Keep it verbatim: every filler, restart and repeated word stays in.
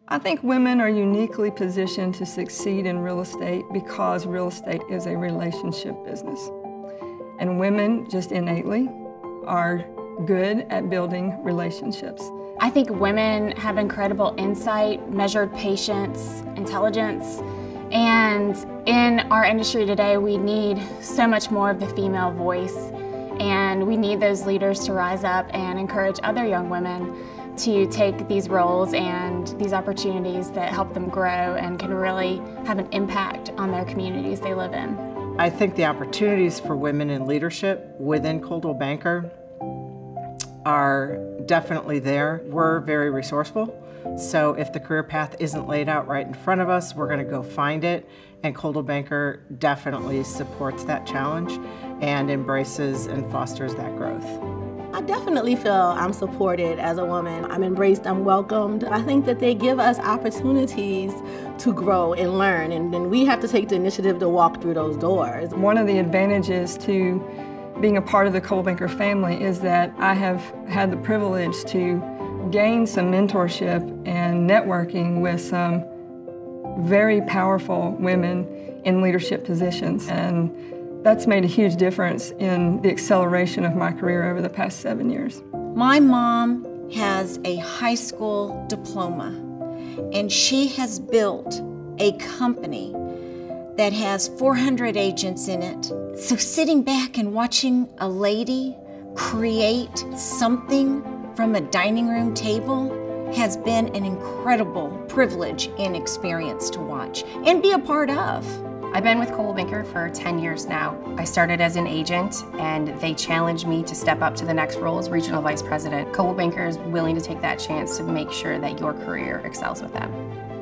I think women are uniquely positioned to succeed in real estate because real estate is a relationship business. And women just innately are good at building relationships. I think women have incredible insight, measured patience, intelligence, and in our industry today we need so much more of the female voice, and we need those leaders to rise up and encourage other young women to take these roles and these opportunities that help them grow and can really have an impact on their communities they live in. I think the opportunities for women in leadership within Coldwell Banker are definitely there. We're very resourceful, so if the career path isn't laid out right in front of us, we're going to go find it, and Coldwell Banker definitely supports that challenge and embraces and fosters that growth. I definitely feel I'm supported as a woman. I'm embraced, I'm welcomed. I think that they give us opportunities to grow and learn, and then we have to take the initiative to walk through those doors. One of the advantages to being a part of the Coldwell Banker family is that I have had the privilege to gain some mentorship and networking with some very powerful women in leadership positions, and that's made a huge difference in the acceleration of my career over the past seven years. My mom has a high school diploma, and she has built a company that has four hundred agents in it. So sitting back and watching a lady create something from a dining room table has been an incredible privilege and experience to watch and be a part of. I've been with Coldwell Banker for ten years now. I started as an agent, and they challenged me to step up to the next role as Regional Vice President. Coldwell Banker is willing to take that chance to make sure that your career excels with them.